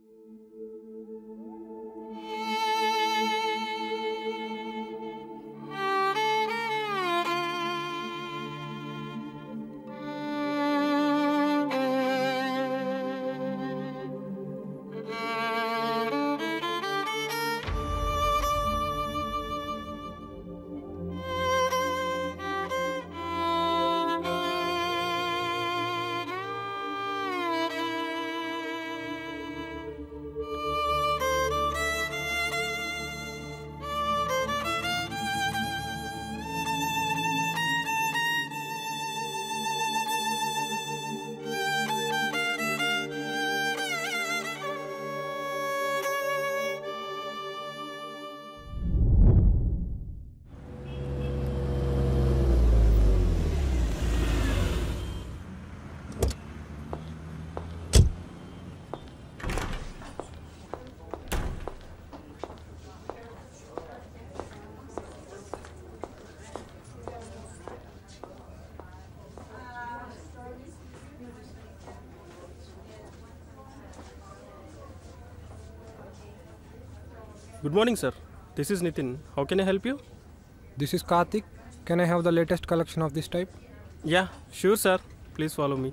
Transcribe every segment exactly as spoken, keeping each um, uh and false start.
Good morning, sir. This is Nitin. How can I help you? This is Karthik. Can I have the latest collection of this type? Yeah, sure, sir. Please follow me.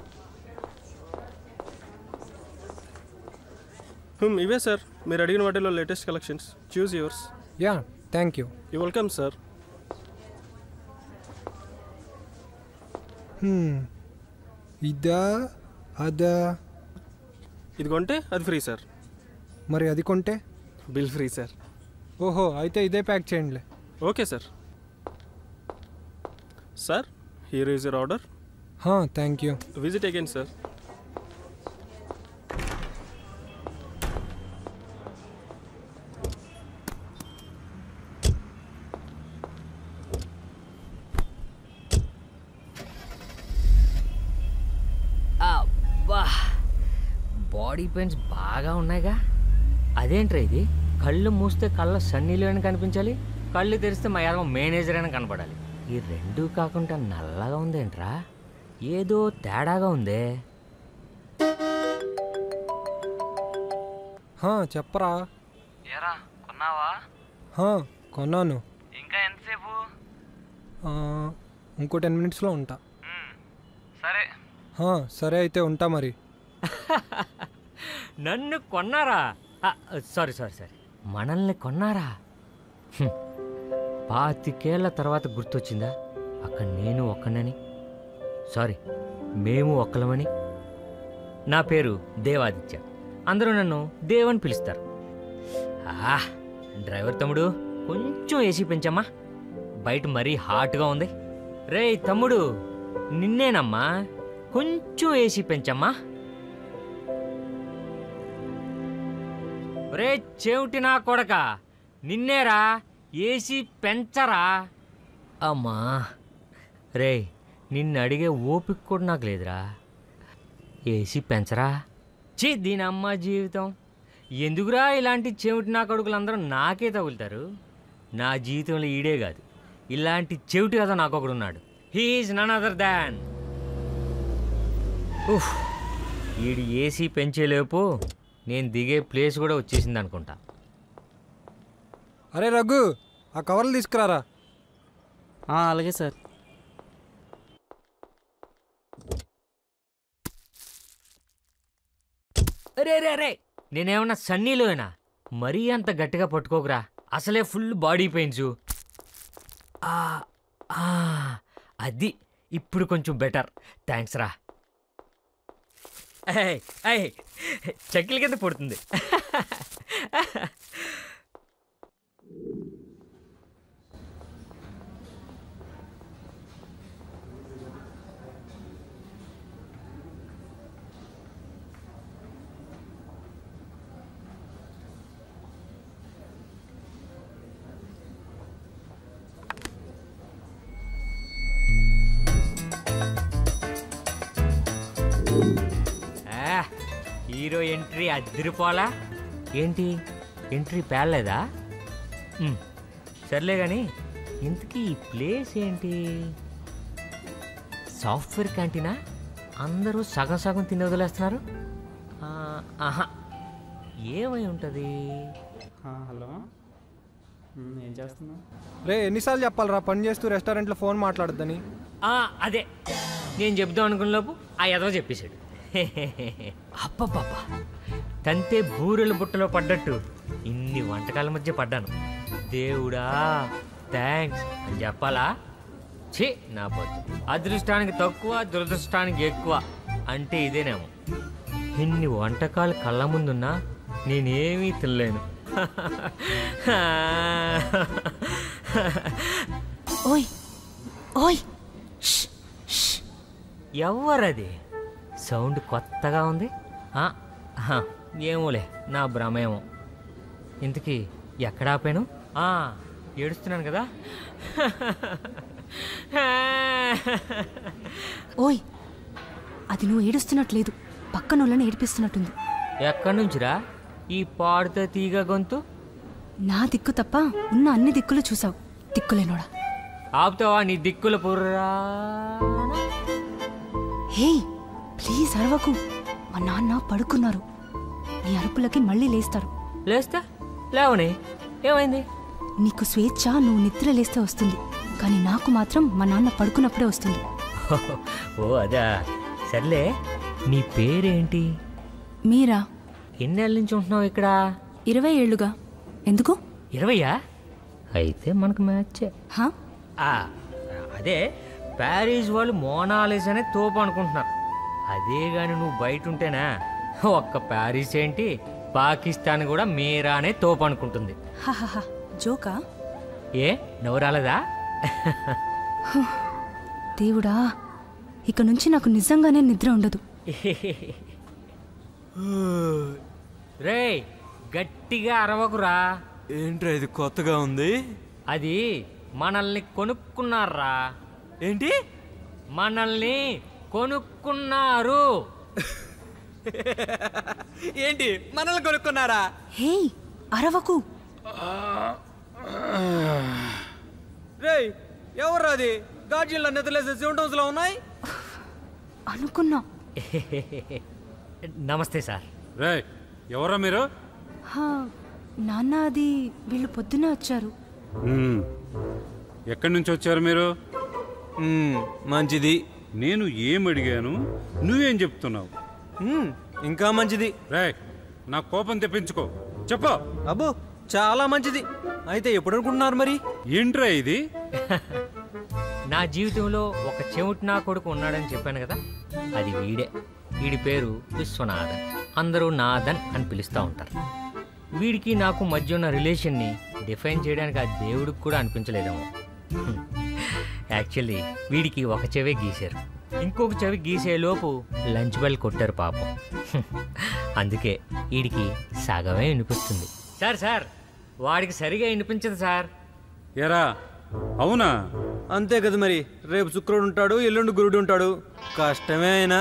Hmm, ఇవే sir మీరు అడిగిన వాటిలో latest collections. Choose yours. Yeah, thank you. You welcome sir. Hmm. ఇదా అదా ఇది కొంటే అది free sir. మరి అది కొంటే బిల్ ఫ్రీ సార్. ఓహో అయితే ఇదే ప్యాక్ చేయండిలే. Okay sir. Sir here is your order. హా thank you. Visit again sir. Body pains బాగా ఉన్నాయిగా. అదేంట్రా ఇది? కళ్ళు మూస్తే కళ్ళ సన్నీలు అని కనిపించాలి, కళ్ళు తెరిస్తే మా యాదవ మేనేజర్ అని కనపడాలి. ఈ రెండూ కాకుండా నల్లగా ఉందేంట్రా? ఏదో తేడాగా ఉందే. హా చెప్పరా. ఏరా కొన్నావా? హా కొన్నాను. ఇంకా ఎంతసేపు? ఇంకో టెన్ మినిట్స్లో ఉంటా. సరే. హా సరే అయితే ఉంటా మరి. నన్ను కొన్నారా? సారీ సారీ సారీ మనల్ని కొన్నారా? పాతికేళ్ల తర్వాత గుర్తొచ్చిందా అక్కడ నేను ఒక్కనని? సారీ మేము ఒక్కలమని. నా పేరు దేవాదిత్య, అందరూ నన్ను దేవ్ అని పిలుస్తారు. ఆ డ్రైవర్ తమ్ముడు కొంచెం ఏసీ పెంచమ్మా, బయట మరీ హాట్గా ఉంది. రేయ్ తమ్ముడు నిన్నేనమ్మా, కొంచెం ఏసీ పెంచమ్మా. రే చెవిటి నా కొడక నిన్నేరా, ఏసీ పెంచరా. అమ్మా రే నిన్ను అడిగే ఓపిక కూడా నాకు లేదురా, ఏసీ పెంచరా. చీ దీని అమ్మ జీవితం. ఎందుకురా ఇలాంటి చెవిటి నా కొడుకులందరూ నాకే తగులుతారు? నా జీవితంలో ఈడే కాదు, ఇలాంటి చెవిటి కదా నాకొకడున్నాడు. He is none other than. ఉఫ్ ఈడు ఏసీ పెంచేలేపు నేను దిగే ప్లేస్ కూడా వచ్చేసింది అనుకుంటా. అరే రఘు ఆ కవర్లు తీసుకురారా. అలాగే సార్. అరే రే రే నేనేమన్నా సన్నీలోనా? మరీ అంత గట్టిగా పట్టుకోకురా, అసలే ఫుల్ బాడీ పెయిన్స్. అది ఇప్పుడు కొంచెం బెటర్. థ్యాంక్స్ రా. అయ్యి చక్కెల కింద పడుతుంది. హీరో ఎంట్రీ అదిరిపోలా. ఏంటి ఎంట్రీ పేర్లేదా? సర్లే కానీ ఇంతకీ ఈ ప్లేస్ ఏంటి? సాఫ్ట్వేర్ క్యాంటీనా? అందరూ సగం సగం తిని వదిలేస్తున్నారు. ఆహా ఏమై ఉంటుంది? హలో, ఏం చేస్తున్నావు? రే ఎన్నిసార్లు చెప్పాలరా పని చేస్తూ రెస్టారెంట్లో ఫోన్ మాట్లాడొద్దని? అదే నేను చెప్దాం అనుకున్న లోపు ఆ ఎదవ చెప్పేశాడు. అప్పపాపా, తంతే బూరెల బుట్టలో పడ్డట్టు ఇన్ని వంటకాల మధ్య పడ్డాను. దేవుడా థ్యాంక్స్ అని చెప్పాలా? ఛీ నా పొద్దు, అదృష్టానికి తక్కువ దురదృష్టానికి ఎక్కువ అంటే ఇదేనేమో. ఇన్ని వంటకాలు కళ్ళ ముందున్నా నేనేమీ తినలేను. ఓయ్ ఓయ్, ఎవరది? సౌండ్ కొత్తగా ఉంది. ఏమోలే, నా భ్రమేమో. ఇంతకీ ఎక్కడ ఆపాను? ఏడుస్తున్నాను కదా. ఓయ్, అది నువ్వు ఏడుస్తున్నట్లేదు, పక్కన వాళ్ళని ఏడిపిస్తున్నట్టుంది. ఎక్కడి నుంచిరా ఈ పాడుతో తీగ గొంతు? నా దిక్కు తప్ప ఉన్న అన్ని దిక్కులు చూసావు, దిక్కులేనోడా. ఆపుతావా నీ దిక్కుల పుర్రా? హే ప్లీజ్ అరవకు, మా నాన్న పడుకున్నారు. నీ అరుపులకి మళ్ళీ లేస్తారు. లేస్తా? లేవని ఏమైంది? నీకు స్వేచ్ఛ నువ్వు నిద్ర లేస్తే వస్తుంది, కానీ నాకు మాత్రం మా నాన్న పడుకున్నప్పుడే వస్తుంది. ఓ అదా, సర్లే. నీ పేరేంటి? మీరా? ఎన్నేళ్ళ నుంచి ఉంటున్నావు ఇక్కడ? ఇరవై ఏళ్ళుగా. ఎందుకు? ఇరవయా? అయితే మనకు మ్యాచే. హా? అదే ప్యారిస్ వాళ్ళు మోనాలిస్ అనే తోపు అనుకుంటున్నారు. అదే గాని నువ్వు బయట ఉంటేనా ఒక్క ప్యారిస్ ఏంటి, పాకిస్తాన్ కూడా మీరా అనే తోపు అనుకుంటుంది. జోకా? ఏ నవ్వు రాలేదా? దేవుడా, ఇక నుంచి నాకు నిజంగానే నిద్ర ఉండదు. రే గట్టిగా అరవకురా. ఏంట్రా ఇది కొత్తగా ఉంది? అది మనల్ని కొనుక్కున్నారా. ఏంటి? మనల్ని కొనుక్కున్నారు. ఏంటి మనల్ని కొనుక్కున్నారా? హే అరవకు. రే ఎవరు అది? గాజుల్లో నిద్రలేసే సిమ్టమ్స్ లో ఉన్నాయి అనుకున్నా. నమస్తే సార్. రే ఎవరా మీరు? నాన్న అది వీళ్ళు పొద్దునే వచ్చారు. ఎక్కడి నుంచి వచ్చారు మీరు? మంచిది. నేను ఏం అడిగాను, నువ్వేం చెప్తున్నావు? ఇంకా మంచిది. రే నా కోపం తెప్పించుకో, చెప్పు. అబ్బో చాలా మంచిది. అయితే ఎప్పుడు అనుకుంటున్నారు మరి? ఏంట్రా ఇది? నా జీవితంలో ఒక చెవిటి నా కొడుకు ఉన్నాడని చెప్పాను కదా, అది వీడే. వీడి పేరు విశ్వనాథన్. అందరూ నాథన్ అని పిలుస్తూ ఉంటారు. వీడికి నాకు మధ్య ఉన్న రిలేషన్ని డిఫైన్ చేయడానికి ఆ దేవుడికి కూడా అనిపించలేదేమో. యాక్చువల్లీ వీడికి ఒక చెవే గీశారు, ఇంకొక చెవి గీసేలోపు లంచ్ బెల్ కొట్టారు పాపం. అందుకే వీడికి సగమే వినిపిస్తుంది. సార్ సార్ వాడికి సరిగా వినిపించదు సార్. ఎరా అవునా? అంతే కదా మరి. రేపు శుక్రుడు ఉంటాడు, ఎల్లుండి గురుడు ఉంటాడు. కష్టమే అయినా.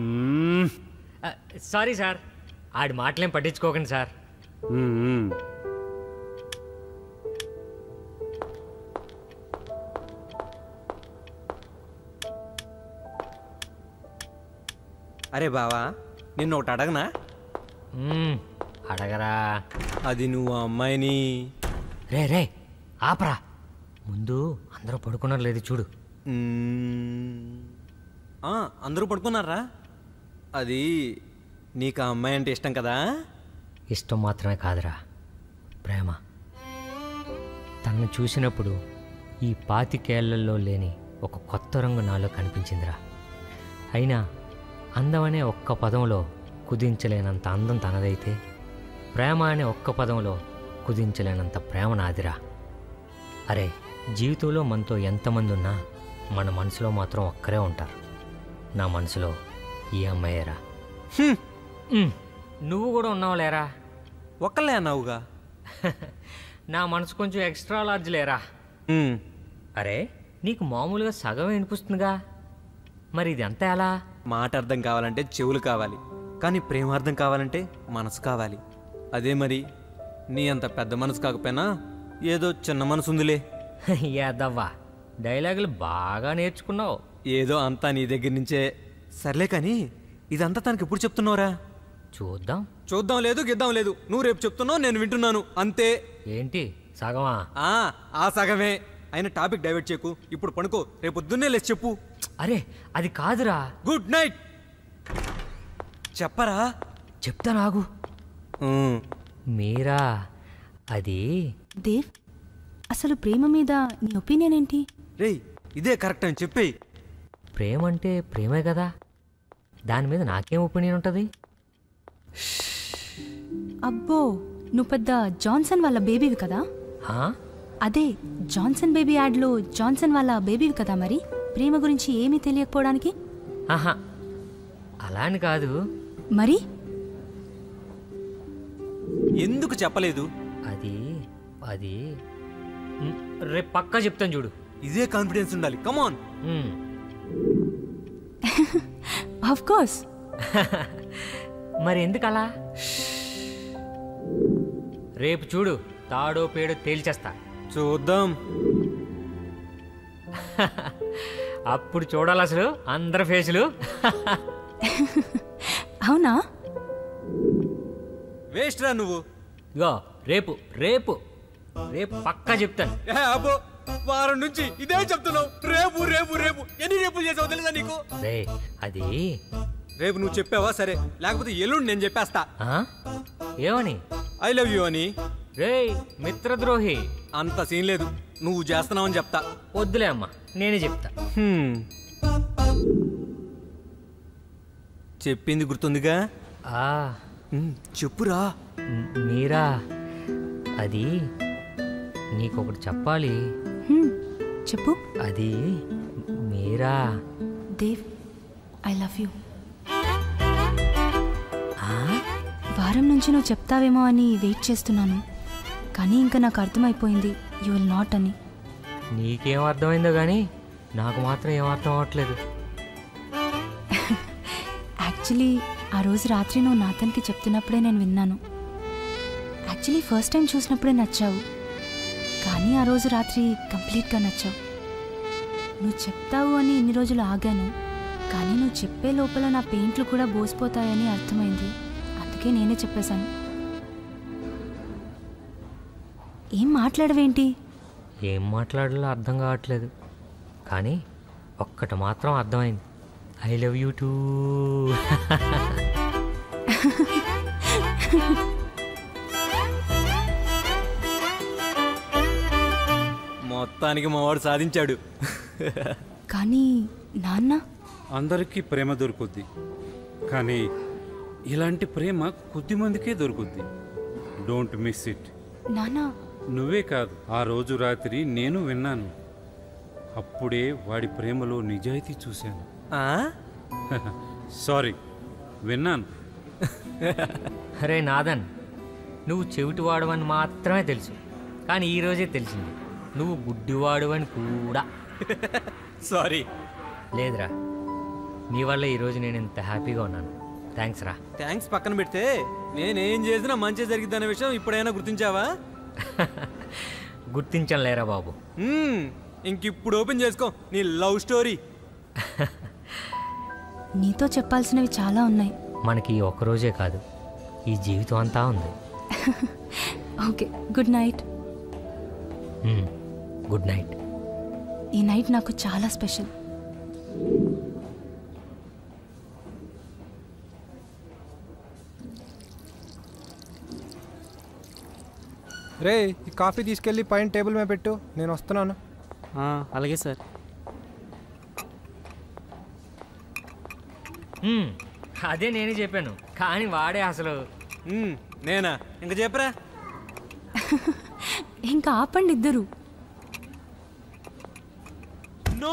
సారీ సార్, ఆడి మాటలేం పట్టించుకోకండి సార్. అరే బావా, నిన్ను ఒకటి అడగనా? అడగరా. అది నువ్వు ఆ అమ్మాయిని... రే రే ఆపరా, ముందు అందరూ పడుకున్నారు లేదు చూడు. అందరూ పడుకున్నారా? అది నీకు ఆ అమ్మాయి అంటే ఇష్టం కదా? ఇష్టం మాత్రమే కాదురా, ప్రేమ. తనను చూసినప్పుడు ఈ పాతికేళ్లలో లేని ఒక కొత్త రంగు నాలో కనిపించిందిరా. అయినా అందం అనే ఒక్క పదంలో కుదించలేనంత అందం తనదైతే, ప్రేమ అనే ఒక్క పదంలో కుదించలేనంత ప్రేమ నాదిరా. అరే జీవితంలో మనతో ఎంతమంది ఉన్నా మన మనసులో మాత్రం ఒక్కరే ఉంటారు. నా మనసులో ఈ అమ్మాయేరా. నువ్వు కూడా ఉన్నావు లేరా? ఒక్కలే అన్నావుగా. నా మనసు కొంచెం ఎక్స్ట్రా లార్జ్ లేరా. అరే నీకు మామూలుగా సగం వినిపిస్తుందిగా, మరి ఇది అంతా ఎలా? మాట అర్థం కావాలంటే చెవులు కావాలి, కానీ ప్రేమ అర్థం కావాలంటే మనసు కావాలి. అదే మరి. నీ అంత పెద్ద మనసు కాకపోయినా ఏదో చిన్న మనసు ఉందిలే. యాదవ్వా, డైలాగులు బాగా నేర్చుకున్నావు. ఏదో అంతా నీ దగ్గర నుంచే. సర్లే కానీ ఇదంతా తనకి ఎప్పుడు చెప్తున్నావురా? చూద్దాం. చూద్దాం లేదు గిద్దాం లేదు నువ్వు రేపు చెప్తున్నావు నేను వింటున్నాను అంతే. ఏంటి సగమా? ఆ ఆ సగమే. అయినా టాపిక్ డైవర్ట్ చేయకు, ఇప్పుడు పడుకో, రేపు పొద్దున్నే లేచి చెప్పు. అరే అది కాదురా. Good night. చెప్పరా? చెప్తా నాగు. మీరా అది దేవ్, అసలు ప్రేమ మీద నీ ఒపీనియన్ ఏంటి? రేయ్ ఇదే కరెక్ట్ అని చెప్పేయి. ప్రేమ అంటే ప్రేమే కదా, దాని మీద నాకేం ఒపీనియన్ ఉంటుంది? అబ్బో, నువ్వు పెద్ద జాన్సన్ వాళ్ళ బేబీవి కదా? హా? అదే జాన్సన్ బేబీ యాడ్లో జాన్సన్ వాళ్ళ బేబీవి కదా, మరి ప్రేమ గురించి ఏమీ తెలియకపోవడానికి? ఆహా, అలా అని కాదు. మరి ఎందుకు చెప్పలేదు? అది అది మ్, రేపు పక్కా చెప్తాను చూడు. ఇదే కాన్ఫిడెన్స్ ఉండాలి. కమాన్. Of course. మరి ఎందుకు అలా? రేపు చూడు, తాడో పేడో తేల్చేస్తా. చూద్దాం. అప్పుడు చూడాలి అసలు అందరి ఫేసులు. అవునా? వేస్ట్ రా నువ్వు. ఇగో రేపు రేపు రేపు పక్కా చెప్తాను. అబ్బో, వారం నుంచి ఇదే చెప్తున్నావు. రేపు రేపు రేపు ఎన్ని రేపులు చేసావు తెలుసా నీకు? రే అది రేపు నువ్వు చెప్పావా సరే, లేకపోతే ఎల్లుండి నేను చెప్పేస్తా. ఏమని? ఐ లవ్ యూ అని. రే మిత్రద్రోహి, అంత సీన్ లేదు, నువ్వు చేస్తున్నావని చెప్తా. వద్దులే అమ్మా, నేనే చెప్తా. చెప్పింది గుర్తుందిగా? ఆ చెప్పురా. మీరా అది నీకొకటి చెప్పాలి. చెప్పు. అది Meera. Dev, I love you. వారం నుంచి నువ్వు చెప్తావేమో అని వెయిట్ చేస్తున్నాను, కానీ ఇంకా నాకు అర్థమైపోయింది యూ విల్ నాట్ అని. నీకేం అర్థమైందో కానీ నాకు మాత్రం ఏం అర్థం అవ్వట్లేదు. యాక్చువల్లీ ఆ రోజు రాత్రి నువ్వు నాతన్కి చెప్తున్నప్పుడే నేను విన్నాను. యాక్చువల్లీ ఫస్ట్ టైం చూసినప్పుడే నచ్చావు, కానీ ఆ రోజు రాత్రి కంప్లీట్గా నచ్చావు. నువ్వు చెప్తావు అని ఇన్ని రోజులు ఆగాను, కానీ నువ్వు చెప్పే లోపల నా పెయింట్లు కూడా బోసిపోతాయని అర్థమైంది, అందుకే నేనే చెప్పేశాను. ఏం మాట్లాడవేంటి? ఏం మాట్లాడాలో అర్థం కావట్లేదు, కానీ ఒక్కటి మాత్రం అర్థమైంది. I love you too. మొత్తానికి మావాడు సాధించాడు. కానీ నాన్న, అందరికీ ప్రేమ దొరుకుద్ది, కానీ ఇలాంటి ప్రేమ కొద్ది మందికే దొరుకుద్ది. Don't miss it. నాన్న, నువ్వే కాదు, ఆ రోజు రాత్రి నేను విన్నాను. అప్పుడే వాడి ప్రేమలో నిజాయితీ చూశాను. సారీ, విన్నాను. అరే నాదన్, నువ్వు చెవిటివాడవని మాత్రమే తెలుసు, కానీ ఈరోజే తెలిసింది నువ్వు గుడ్డివాడువని కూడా. సారీ. లేదురా, నీ వల్ల ఈరోజు నేను ఇంత హ్యాపీగా ఉన్నాను. థ్యాంక్స్ రా. థ్యాంక్స్ పక్కన పెడితే నేనేం చేసినా మంచి జరిగిద్దనే విషయం ఇప్పుడైనా గుర్తించావా? గుర్తించాను లేరా బాబు. ఇంకిప్పుడు ఓపెన్ చేసుకో నీ లవ్ స్టోరీ. నీతో చెప్పాల్సినవి చాలా ఉన్నాయి. మనకి ఈ ఒక్కరోజే కాదు, ఈ జీవితం అంతా ఉంది. Okay, good night. Good night. ఈ నైట్ నాకు చాలా స్పెషల్. రే, ఈ కాఫీ తీసుకెళ్ళి పైన టేబుల్ మీద పెట్టు, నేను వస్తున్నాను. అలాగే సార్. అదే నేనే చెప్పాను, కానీ వాడే అసలు. నేనా? ఇంకా చెప్పరా? ఇంకా ఆపండి ఇద్దరు. నో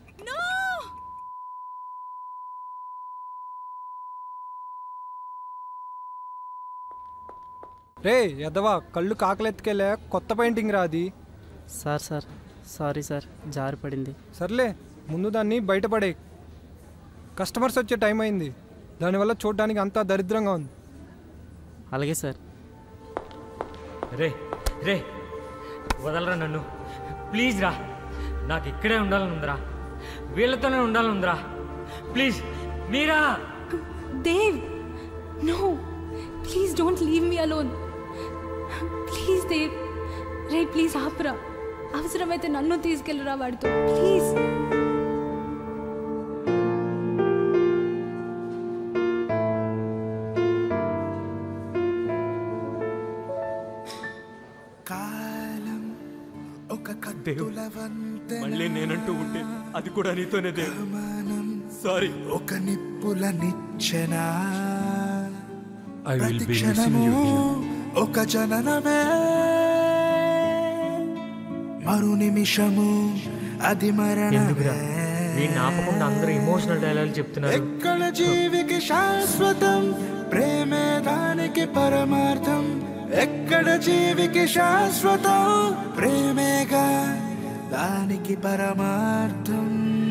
రే ఎదవా, కళ్ళు కాకలెత్తుకెళ్ళా, కొత్త పెయింటింగ్ రా అది. సార్ సార్ సారీ సార్, జారి పడింది. సర్లే, ముందు దాన్ని బయటపడే. కస్టమర్స్ వచ్చే టైం అయింది, దానివల్ల చూడడానికి అంతా దరిద్రంగా ఉంది. అలాగే సార్. రే రే వదలరా నన్ను, ప్లీజ్ రా. నాకు ఇక్కడే ఉండాలని ఉందిరా, వీళ్ళతోనే ఉండాలని ఉందిరా. Please Meera. Dev, no, please don't leave me alone. Please Dev. రే ప్లీజ్ ఆపురా. అవసరమైతే నన్ను తీసుకెళ్ళరా వాడితో ప్లీజ్. మళ్ళీ నేనంటూ ఉంటే అది కూడా నీతోనే దేవ్. సారీ. ఒక నిప్పుల నిచ్చెనా I will be missing you here. ఒక జననమే మరు నిమిషము అది మరణమే. వీడిని ఆపకుండా అందరూ ఎమోషనల్ డైలాగ్ చెప్తున్నారు. ఎక్కడ జీవికి శాశ్వతం ప్రేమే దానికి పరమార్థం. ఎక్కడ జీవికి శాశ్వతం ప్రేమేగా దానికి పరమార్థం.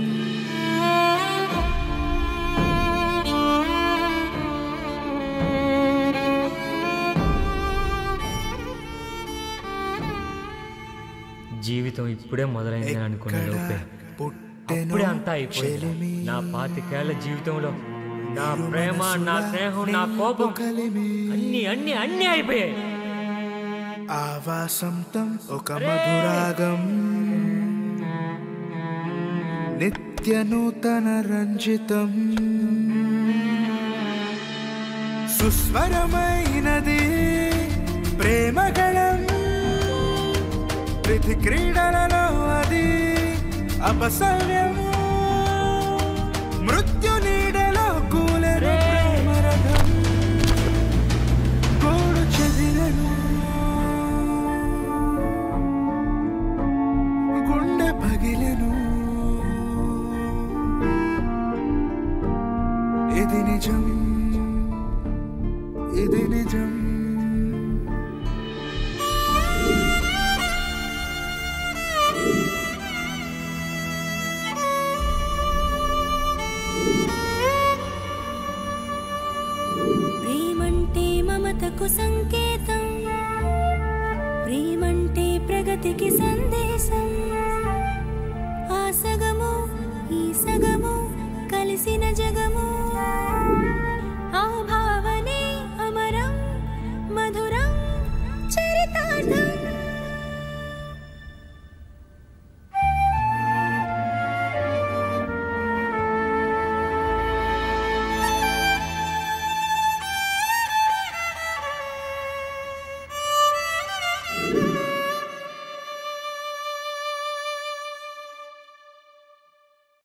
జీవితం ఇప్పుడే మొదలైందని అనుకునే లోపే అప్పుడే అంతా అయిపోయింది. నా పాతికేళ్ల జీవితంలో నా ప్రేమ, నా స్నేహం, నా కోపం అన్ని అన్ని అన్ని అయిపోయాయి. ఆవాసంతం ఒక మధురాగం నిత్య నూతన రంజితం సుస్వరమైనది ప్రేమగళం. ప్రతి క్రీడలలో అది అపసవ్యము. మృత్యు నీడలో కూలెను ప్రేమరథం. గోడు చెదిరెను గుండె పగిలెను. ఇది నిజం, ఇది నిజం. ప్రేమంటే మమతకు సంకేతం, ప్రేమంటే ప్రగతికి సందేశం.